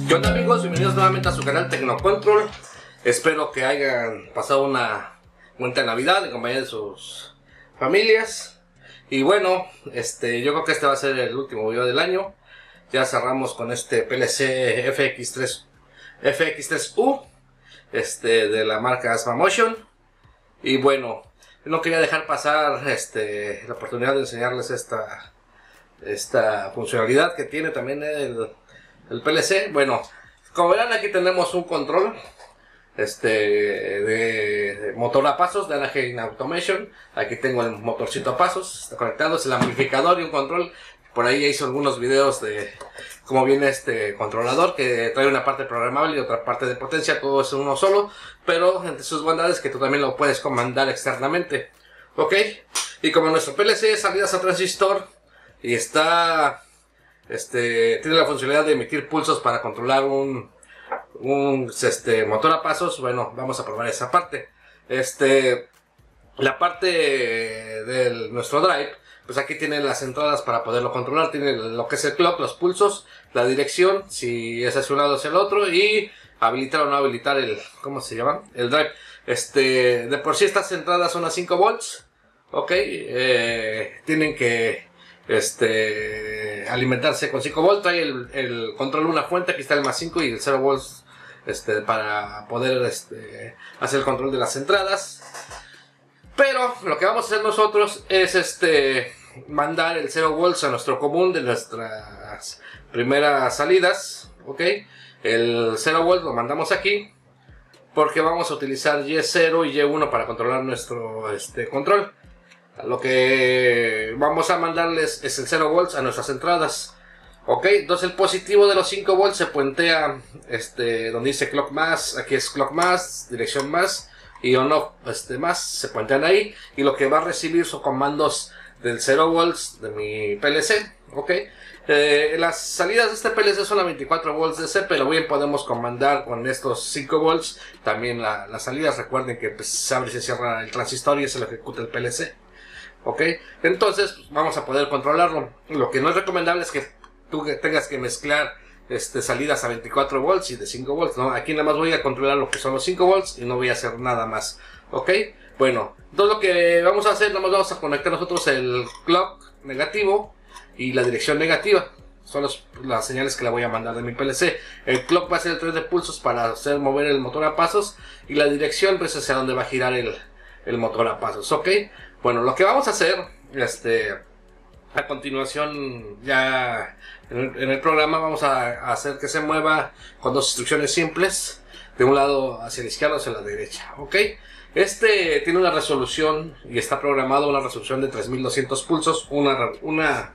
¿Qué onda, amigos? Bienvenidos nuevamente a su canal Tecnocontrol. Espero que hayan pasado una buena Navidad en compañía de sus familias. Y bueno, yo creo que este va a ser el último video del año. Ya cerramos con este PLC FX3U de la marca Asma Motion. Y bueno, no quería dejar pasar la oportunidad de enseñarles esta funcionalidad que tiene también el PLC. Bueno, como verán, aquí tenemos un control de motor a pasos de Anaheim Automation. Aquí tengo el motorcito a pasos, está conectado, es el amplificador y un control. Por ahí hice algunos videos de cómo viene este controlador, que trae una parte programable y otra parte de potencia, todo es uno solo, pero entre sus bondades que tú también lo puedes comandar externamente. Ok, y como nuestro PLC es salidas a transistor y está tiene la funcionalidad de emitir pulsos para controlar un motor a pasos. Bueno, vamos a probar esa parte. La parte de nuestro drive, pues aquí tiene las entradas para poderlo controlar. Tiene lo que es el clock, los pulsos, la dirección, si es hacia un lado o hacia el otro, y habilitar o no habilitar ¿cómo se llama? El drive. De por sí estas entradas son a 5 volts. Ok, tienen que alimentarse con 5 volts. Trae el control una fuente, aquí está el más 5 y el 0 volts para poder hacer el control de las entradas. Pero lo que vamos a hacer nosotros es mandar el 0 volts a nuestro común de nuestras primeras salidas. Ok, el 0 volts lo mandamos aquí porque vamos a utilizar Y0 y Y1 para controlar nuestro control. Lo que vamos a mandarles es el 0 volts a nuestras entradas. Ok, entonces el positivo de los 5 volts se puentea donde dice clock más, aquí es clock más, dirección más y on off más, se puentean ahí, y lo que va a recibir son comandos del 0 volts de mi PLC. Ok, las salidas de este PLC son a 24 volts DC, pero bien podemos comandar con estos 5 volts también las salidas. Recuerden que pues, se abre y se cierra el transistor y eso lo ejecuta el PLC. Ok, entonces pues, vamos a poder controlarlo. Lo que no es recomendable es que tú tengas que mezclar salidas a 24 volts y de 5 volts, ¿no? Aquí nada más voy a controlar lo que son los 5 volts y no voy a hacer nada más. Ok, bueno, entonces lo que vamos a hacer, nada más vamos a conectar nosotros el clock negativo y la dirección negativa. Son las señales que le voy a mandar de mi PLC. El clock va a ser el 3 de pulsos para hacer mover el motor a pasos, y la dirección pues hacia donde va a girar el motor a pasos. Ok, bueno, lo que vamos a hacer a continuación, ya en el programa, vamos a hacer que se mueva con dos instrucciones simples, de un lado hacia la izquierda o hacia la derecha. Ok, tiene una resolución y está programado una resolución de 3200 pulsos, una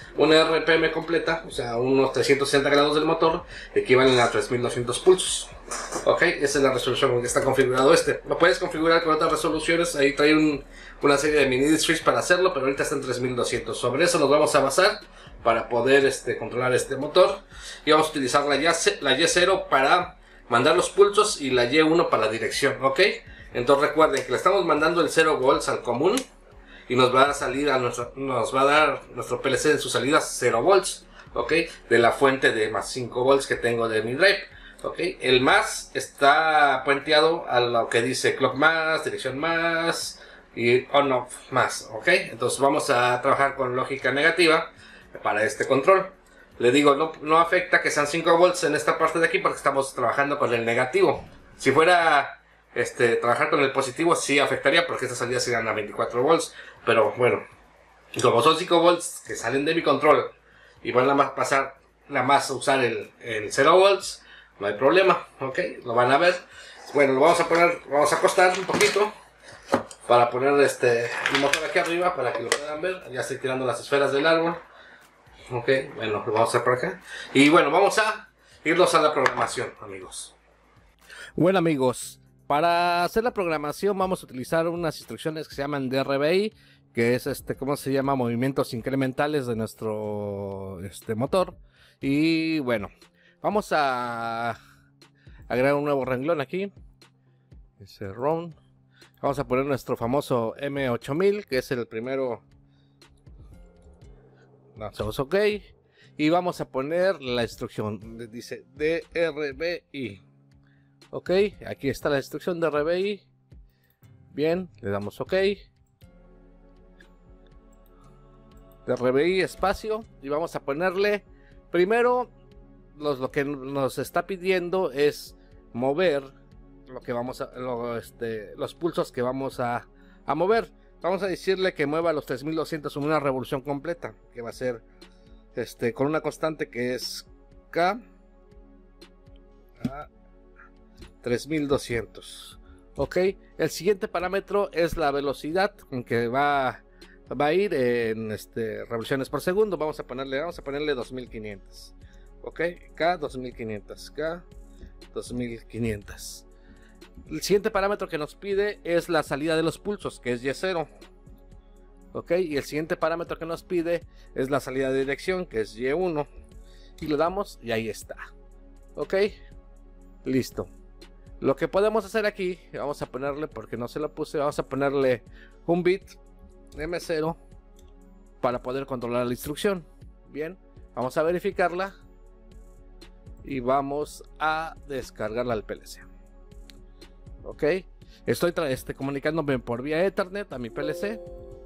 RPM completa, o sea, unos 360 grados del motor equivalen a 3200 pulsos. Ok, esa es la resolución con que está configurado Lo puedes configurar con otras resoluciones, ahí trae una serie de mini switch para hacerlo, pero ahorita está en 3200. Sobre eso nos vamos a basar para poder controlar este motor, y vamos a utilizar la Y0 para mandar los pulsos y la Y1 para la dirección. Ok, entonces recuerden que le estamos mandando el 0 volts al común y nos va a salir nos va a dar nuestro PLC en sus salidas 0 volts, ok, de la fuente de más 5 volts que tengo de mi drive. Ok, el más está puenteado a lo que dice clock más, dirección más y on off más. Ok, entonces vamos a trabajar con lógica negativa para este control. Le digo, no afecta que sean 5 volts en esta parte de aquí porque estamos trabajando con el negativo. Si fuera trabajar con el positivo, sí afectaría porque estas salidas serían a 24 volts. Pero bueno, como son 5 volts que salen de mi control y van a pasar nada más a usar el 0 volts, no hay problema. Ok, lo van a ver. Bueno, vamos a acostar un poquito para poner el motor aquí arriba para que lo puedan ver. Ya estoy tirando las esferas del árbol. Ok, bueno, lo vamos a hacer por acá. Y bueno, vamos a irnos a la programación, amigos. Bueno, amigos, para hacer la programación vamos a utilizar unas instrucciones que se llaman DRBI, que es ¿cómo se llama? Movimientos incrementales de nuestro motor. Y bueno, vamos a agregar un nuevo renglón aquí. Ese round. Vamos a poner nuestro famoso M8000, que es el primero. Hacemos OK. y vamos a poner la instrucción. Dice DRBI. Ok, aquí está la instrucción de RBI. Bien, le damos OK. RBI espacio y vamos a ponerle primero lo que nos está pidiendo es mover lo que vamos a los pulsos que vamos a mover. Vamos a decirle que mueva los 3200 en una revolución completa, que va a ser con una constante que es K a 3200. Ok, el siguiente parámetro es la velocidad con que va a ir en revoluciones por segundo. Vamos a ponerle 2500. Ok, K 2500, K 2500. El siguiente parámetro que nos pide es la salida de los pulsos, que es Y0. Ok, y el siguiente parámetro que nos pide es la salida de dirección, que es Y1. Y lo damos y ahí está. Ok, listo. Lo que podemos hacer aquí, vamos a ponerle, porque no se lo puse, vamos a ponerle un bit M0 para poder controlar la instrucción. Bien, vamos a verificarla y vamos a descargarla al PLC. Ok, estoy comunicándome por vía Ethernet a mi PLC.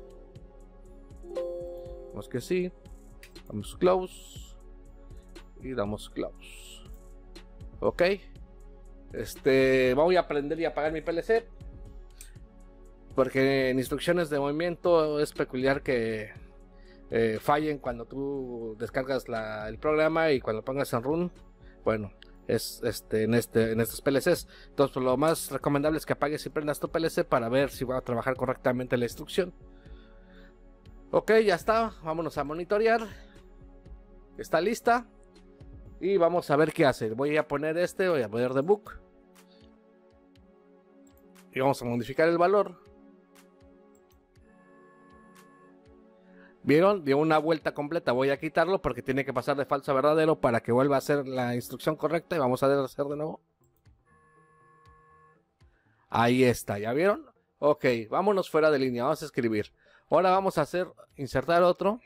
Vamos que sí, damos close y damos close. Ok, voy a aprender y apagar mi PLC, porque en instrucciones de movimiento es peculiar que fallen cuando tú descargas el programa y cuando pongas en run. Bueno, es en estos PLCs. Entonces, pues, lo más recomendable es que apagues y prendas tu PLC para ver si va a trabajar correctamente la instrucción. Ok, ya está. Vámonos a monitorear. Está lista. Y vamos a ver qué hace. Voy a poner voy a poner debug. Y vamos a modificar el valor. ¿Vieron? Dio una vuelta completa. Voy a quitarlo porque tiene que pasar de falso a verdadero para que vuelva a hacer la instrucción correcta. Y vamos a hacer de nuevo. Ahí está, ¿ya vieron? Ok, vámonos fuera de línea. Vamos a escribir. Ahora vamos a insertar otro.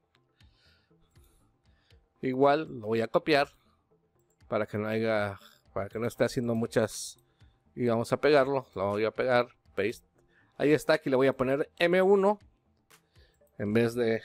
Igual lo voy a copiar para que no esté haciendo muchas. Y vamos a pegarlo. Lo voy a pegar. Paste. Ahí está. Aquí le voy a poner M1. En vez de...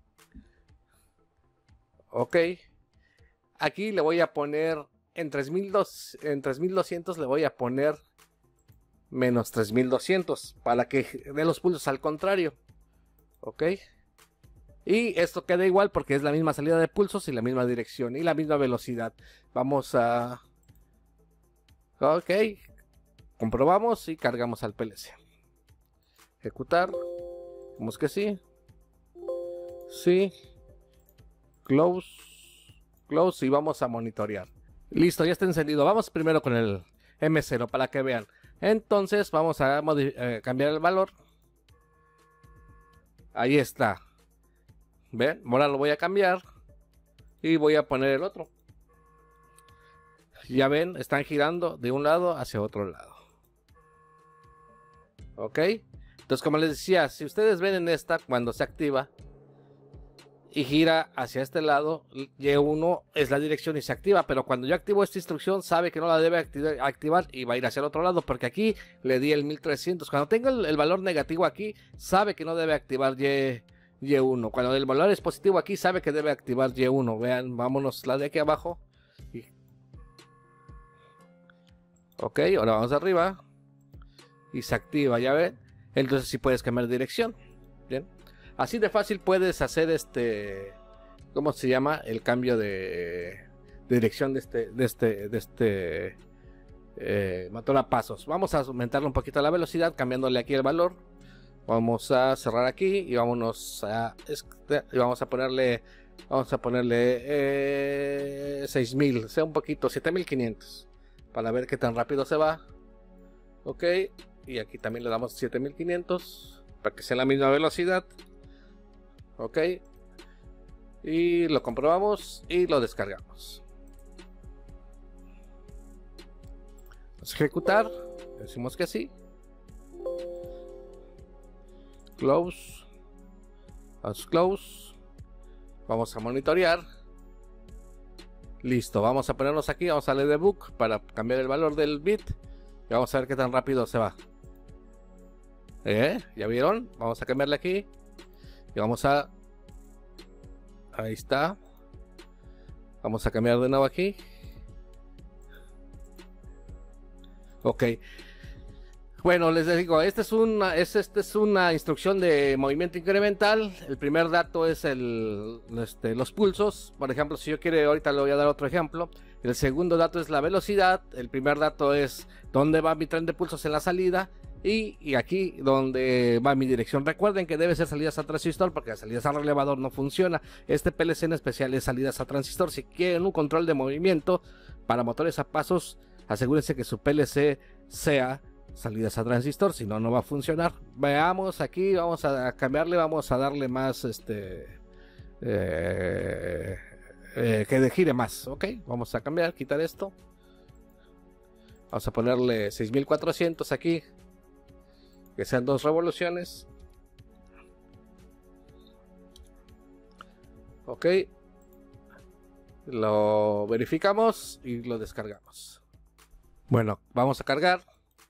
Ok. Aquí le voy a poner en 3200 le voy a poner menos 3200 para que dé los pulsos al contrario. Ok. Y esto queda igual porque es la misma salida de pulsos y la misma dirección y la misma velocidad. Vamos a... Ok. Comprobamos y cargamos al PLC. Ejecutar. Vamos que sí. Sí, close y vamos a monitorear. Listo, ya está encendido. Vamos primero con el M0 para que vean. Entonces vamos a cambiar el valor. Ahí está. ¿Ven? Ahora lo voy a cambiar y voy a poner el otro. Ya ven, están girando de un lado hacia otro lado. Ok. Entonces, como les decía, si ustedes ven en esta, cuando se activa y gira hacia este lado, Y1 es la dirección y se activa, pero cuando yo activo esta instrucción sabe que no la debe activar y va a ir hacia el otro lado porque aquí le di el 1300. Cuando tenga el valor negativo aquí, sabe que no debe activar Y1. Cuando el valor es positivo aquí, sabe que debe activar Y1. Vean, vámonos la de aquí abajo. Ok, ahora vamos arriba y se activa, ya ven. Entonces sí puedes cambiar de dirección. Bien. Así de fácil puedes hacer ¿cómo se llama? El cambio de dirección de motor a pasos. Vamos a aumentarle un poquito la velocidad cambiándole aquí el valor. Vamos a cerrar aquí y vámonos y vamos a ponerle 6000, sea un poquito 7500 para ver qué tan rápido se va. Ok, y aquí también le damos 7500 para que sea la misma velocidad. Ok, y lo comprobamos y lo descargamos. Vamos a ejecutar, decimos que sí. Close, vamos a monitorear Listo, vamos a ponernos aquí, vamos a darle debug para cambiar el valor del bit y vamos a ver qué tan rápido se va. ¿Ya vieron? Vamos a cambiarle aquí y vamos a... Ahí está. Vamos a cambiar de nuevo aquí. Ok. Bueno, les digo, esta es una instrucción de movimiento incremental. El primer dato es los pulsos. Por ejemplo, si yo quiero, ahorita le voy a dar otro ejemplo. El segundo dato es la velocidad. El primer dato es dónde va mi tren de pulsos en la salida. Y aquí donde va mi dirección. Recuerden que debe ser salidas a transistor porque las salidas al relevador no funciona. Este PLC en especial es salidas a transistor. Si quieren un control de movimiento para motores a pasos, asegúrense que su PLC sea salidas a transistor, si no, no va a funcionar. Veamos aquí, vamos a cambiarle, vamos a darle más que gire más. Ok, vamos a cambiar, quitar esto, vamos a ponerle 6400 aquí, que sean 2 revoluciones. Ok, lo verificamos y lo descargamos. Bueno, vamos a cargar.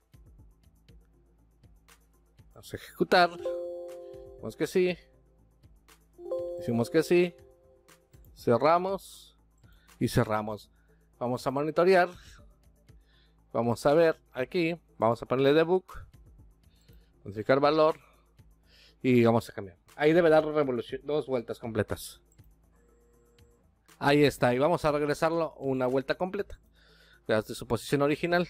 Vamos a ejecutar. Decimos que sí. Decimos que sí. Cerramos. Y cerramos. Vamos a monitorear. Vamos a ver aquí. Vamos a ponerle debug. Modificar valor. Y vamos a cambiar. Ahí debe dar 2 vueltas completas. Ahí está. Y vamos a regresarlo una vuelta completa. Desde su posición original.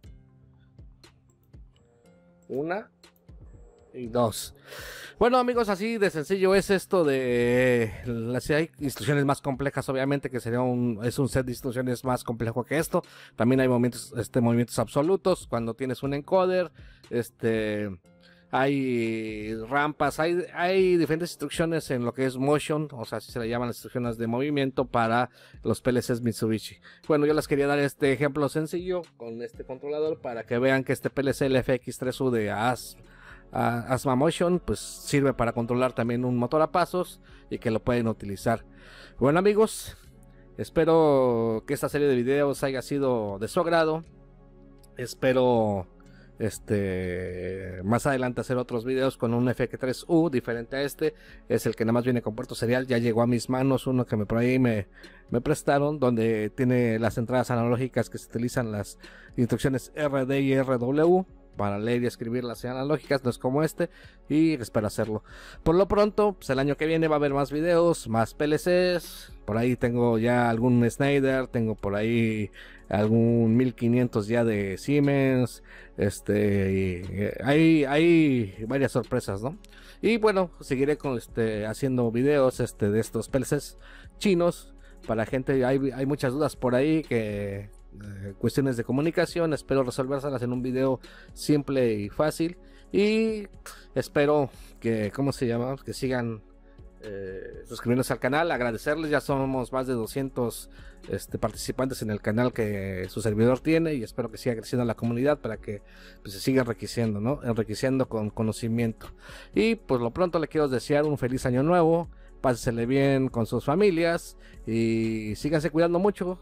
1 y 2. Bueno, amigos, así de sencillo es esto de si hay instrucciones más complejas, obviamente que sería un set de instrucciones más complejo que esto. También hay movimientos absolutos cuando tienes un encoder. Hay rampas, hay diferentes instrucciones en lo que es motion, o sea, así se le llaman las instrucciones de movimiento para los PLCs Mitsubishi. Bueno, yo les quería dar este ejemplo sencillo con este controlador para que vean que este PLC LFX3U de Asma Motion pues sirve para controlar también un motor a pasos y que lo pueden utilizar. Bueno, amigos, espero que esta serie de videos haya sido de su agrado. Espero más adelante hacer otros videos con un FX3U diferente a este. Es el que nada más viene con puerto serial. Ya llegó a mis manos uno que por ahí me prestaron, donde tiene las entradas analógicas que se utilizan las instrucciones RD y RW para leer y escribir las analógicas. No es como este, y espero hacerlo. Por lo pronto, pues el año que viene va a haber más videos, más PLCs. Por ahí tengo ya algún Schneider, tengo por ahí algún 1500 ya de Siemens. Hay varias sorpresas, ¿no? Y bueno, seguiré con haciendo videos de estos PLCs chinos para gente. Hay muchas dudas por ahí que cuestiones de comunicación, espero resolvérselas en un video simple y fácil, y espero que, ¿cómo se llama?, que sigan suscribiéndose al canal. Agradecerles, ya somos más de 200 participantes en el canal que su servidor tiene, y espero que siga creciendo la comunidad para que pues, se siga enriqueciendo, ¿no? Enriqueciendo con conocimiento. Y pues lo pronto le quiero desear un feliz año nuevo, pásensele bien con sus familias y síganse cuidando mucho.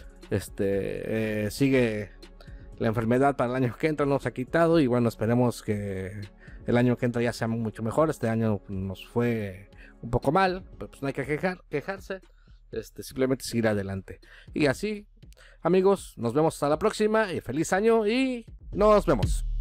Sigue la enfermedad para el año que entra, nos ha quitado, y bueno, esperemos que el año que entra ya sea mucho mejor. Este año nos fue un poco mal, pero pues no hay que quejarse, simplemente seguir adelante. Y así, amigos, nos vemos hasta la próxima, y feliz año, y nos vemos.